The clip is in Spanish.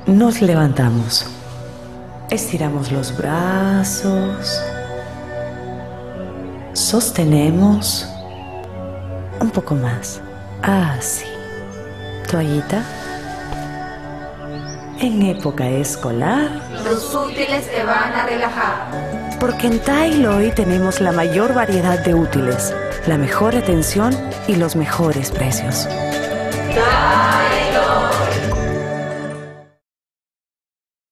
Nos levantamos. Estiramos los brazos. Sostenemos. Un poco más. Así. Toallita. En época escolar, Los útiles te van a relajar. porque en Tailoy tenemos la mayor variedad de útiles, la mejor atención y los mejores precios. Tailoy.